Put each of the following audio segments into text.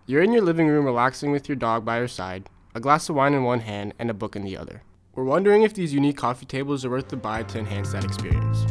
You're in your living room relaxing with your dog by your side, a glass of wine in one hand and a book in the other. We're wondering if these unique coffee tables are worth the buy to enhance that experience.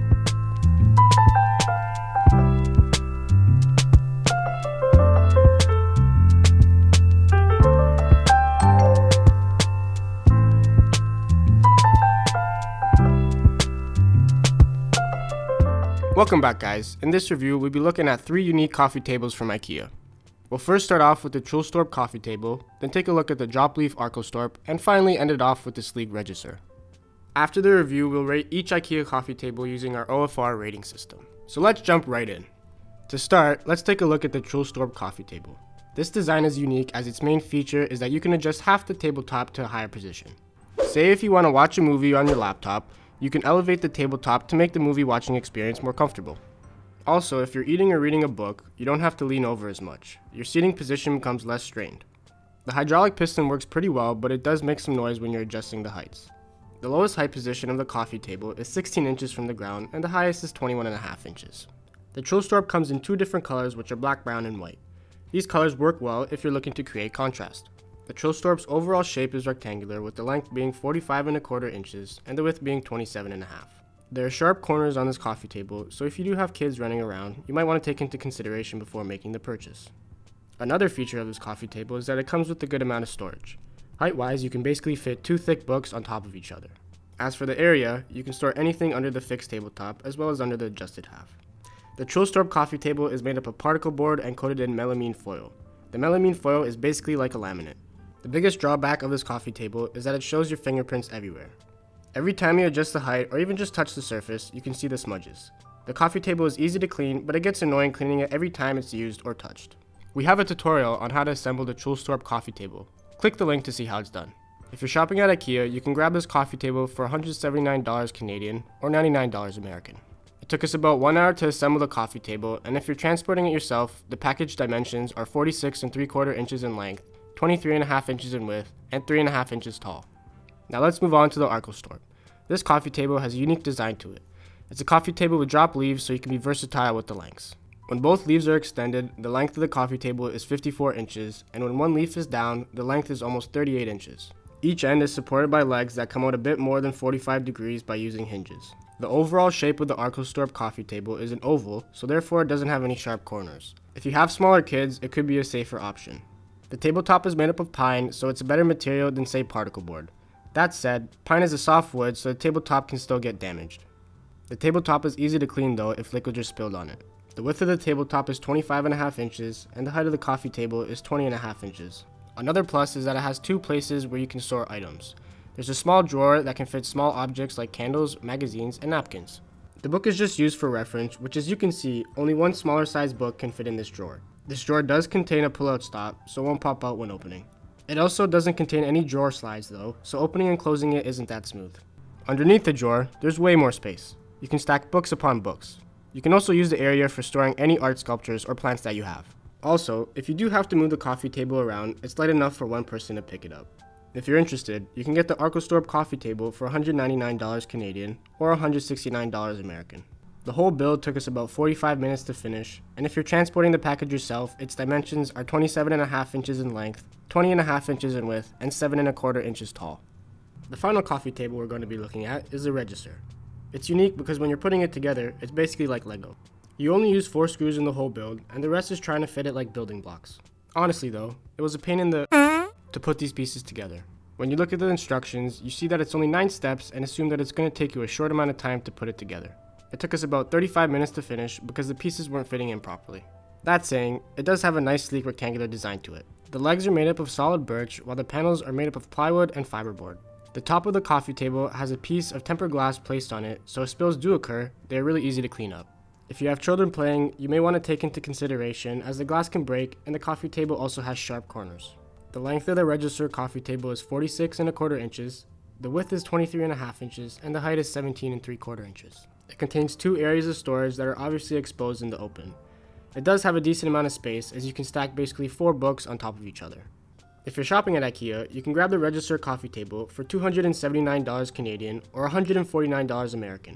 Welcome back, guys. In this review, we'll be looking at 3 unique coffee tables from IKEA. We'll first start off with the Trulstorp coffee table, then take a look at the Dropleaf Arkostorp, and finally end it off with the sleek Regisor. After the review, we'll rate each IKEA coffee table using our OFR rating system. So let's jump right in. To start, let's take a look at the Trulstorp coffee table. This design is unique as its main feature is that you can adjust half the tabletop to a higher position. Say if you want to watch a movie on your laptop, you can elevate the tabletop to make the movie watching experience more comfortable. Also, if you're eating or reading a book, you don't have to lean over as much. Your seating position becomes less strained. The hydraulic piston works pretty well, but it does make some noise when you're adjusting the heights. The lowest height position of the coffee table is 16 inches from the ground, and the highest is 21.5 inches. The Trulstorp comes in 2 different colors, which are black, brown, and white. These colors work well if you're looking to create contrast. The Trulstorp's overall shape is rectangular, with the length being 45.25 inches and the width being 27.5. There are sharp corners on this coffee table, so if you do have kids running around, you might want to take into consideration before making the purchase. Another feature of this coffee table is that it comes with a good amount of storage. Height-wise, you can basically fit 2 thick books on top of each other. As for the area, you can store anything under the fixed tabletop as well as under the adjusted half. The Trulstorp coffee table is made up of particle board and coated in melamine foil. The melamine foil is basically like a laminate. The biggest drawback of this coffee table is that it shows your fingerprints everywhere. Every time you adjust the height or even just touch the surface, you can see the smudges. The coffee table is easy to clean, but it gets annoying cleaning it every time it's used or touched. We have a tutorial on how to assemble the Trulstorp coffee table. Click the link to see how it's done. If you're shopping at IKEA, you can grab this coffee table for $179 Canadian or $99 American. It took us about 1 hour to assemble the coffee table, and if you're transporting it yourself, the package dimensions are 46.75 inches in length, 23.5 inches in width, and 3.5 inches tall. Now let's move on to the Arkostorp. This coffee table has a unique design to it. It's a coffee table with drop leaves, so you can be versatile with the lengths. When both leaves are extended, the length of the coffee table is 54 inches, and when one leaf is down, the length is almost 38 inches. Each end is supported by legs that come out a bit more than 45 degrees by using hinges. The overall shape of the Arkostorp coffee table is an oval, so therefore it doesn't have any sharp corners. If you have smaller kids, it could be a safer option. The tabletop is made up of pine, so it's a better material than, say, particle board. That said, pine is a soft wood, so the tabletop can still get damaged. The tabletop is easy to clean though if liquids are spilled on it. The width of the tabletop is 25.5 inches, and the height of the coffee table is 20.5 inches. Another plus is that it has 2 places where you can store items. There's a small drawer that can fit small objects like candles, magazines, and napkins. The book is just used for reference, which as you can see, only one smaller size book can fit in this drawer. This drawer does contain a pull-out stop, so it won't pop out when opening. It also doesn't contain any drawer slides though, so opening and closing it isn't that smooth. Underneath the drawer, there's way more space. You can stack books upon books. You can also use the area for storing any art sculptures or plants that you have. Also, if you do have to move the coffee table around, it's light enough for one person to pick it up. If you're interested, you can get the Arkostorp coffee table for $199 Canadian or $169 American. The whole build took us about 45 minutes to finish, and if you're transporting the package yourself, its dimensions are 27.5 inches in length, 20.5 inches in width, and 7.25 inches tall. The final coffee table we're going to be looking at is the Regisor. It's unique because when you're putting it together, it's basically like Lego. You only use 4 screws in the whole build, and the rest is trying to fit it like building blocks. Honestly though, it was a pain in the to put these pieces together. When you look at the instructions, you see that it's only 9 steps and assume that it's going to take you a short amount of time to put it together. It took us about 35 minutes to finish because the pieces weren't fitting in properly. That saying, it does have a nice sleek rectangular design to it. The legs are made up of solid birch, while the panels are made up of plywood and fiberboard. The top of the coffee table has a piece of tempered glass placed on it, so if spills do occur, they are really easy to clean up. If you have children playing, you may want to take into consideration as the glass can break and the coffee table also has sharp corners. The length of the Regisor coffee table is 46.25 inches, the width is 23.5 inches, and the height is 17.75 inches. It contains 2 areas of storage that are obviously exposed in the open. It does have a decent amount of space as you can stack basically 4 books on top of each other. If you're shopping at IKEA, you can grab the Regisor coffee table for $279 Canadian or $149 American.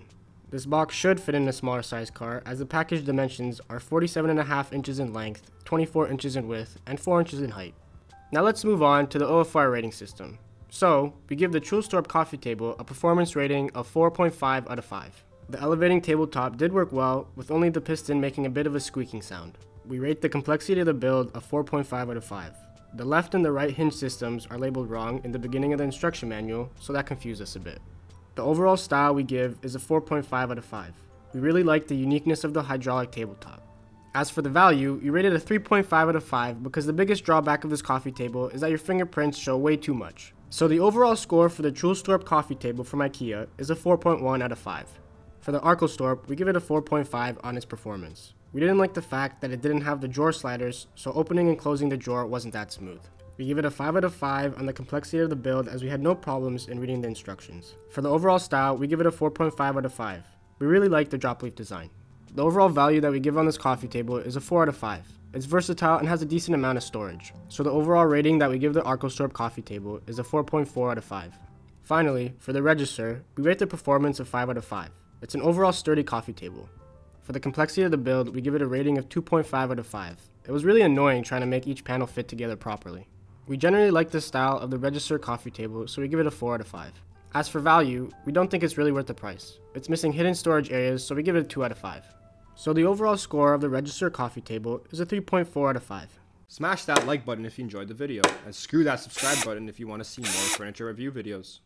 This box should fit in a smaller size car, as the package dimensions are 47.5 inches in length, 24 inches in width, and 4 inches in height. Now let's move on to the OFR rating system. So, we give the Trulstorp coffee table a performance rating of 4.5 out of 5. The elevating tabletop did work well, with only the piston making a bit of a squeaking sound. We rate the complexity of the build a 4.5 out of 5. The left and the right hinge systems are labeled wrong in the beginning of the instruction manual, so that confused us a bit. The overall style we give is a 4.5 out of 5. We really like the uniqueness of the hydraulic tabletop. As for the value, we rated a 3.5 out of 5 because the biggest drawback of this coffee table is that your fingerprints show way too much. So the overall score for the Trulstorp coffee table from IKEA is a 4.1 out of 5. For the Arkostorp, we give it a 4.5 on its performance. We didn't like the fact that it didn't have the drawer sliders, so opening and closing the drawer wasn't that smooth. We give it a 5 out of 5 on the complexity of the build, as we had no problems in reading the instructions. For the overall style, we give it a 4.5 out of 5. We really like the drop leaf design. The overall value that we give on this coffee table is a 4 out of 5. It's versatile and has a decent amount of storage. So the overall rating that we give the Arkostorp coffee table is a 4.4 out of 5. Finally, for the Register, we rate the performance of 5 out of 5. It's an overall sturdy coffee table. For the complexity of the build, we give it a rating of 2.5 out of 5. It was really annoying trying to make each panel fit together properly. We generally like the style of the Register coffee table, so we give it a 4 out of 5. As for value, we don't think it's really worth the price. It's missing hidden storage areas, so we give it a 2 out of 5. So the overall score of the Register coffee table is a 3.4 out of 5. Smash that like button if you enjoyed the video, and screw that subscribe button if you want to see more furniture review videos.